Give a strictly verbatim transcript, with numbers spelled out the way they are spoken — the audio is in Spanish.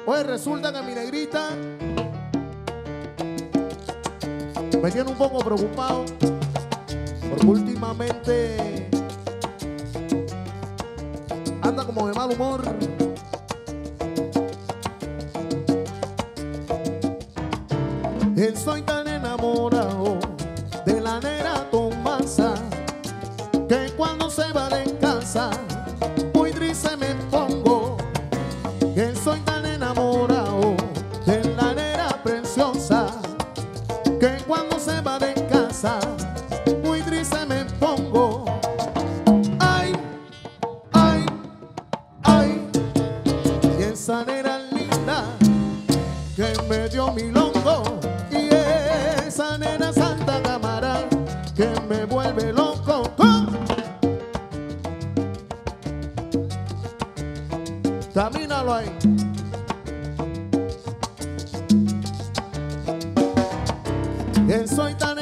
Oye, resulta que mi negrita me tiene un poco preocupado porque últimamente anda como de mal humor. Estoy tan enamorado de la negra Tomasa que cuando se va de casa muy triste me pongo. Estoy tan enamorado de la negra preciosa que cuando se va de casa muy triste me pongo. Ay, ay, ay, y esa negra linda que me dio mi longo, y esa nena Santa Cámara que me vuelve loco. ¡Oh! Camínalo ahí. Que soy tan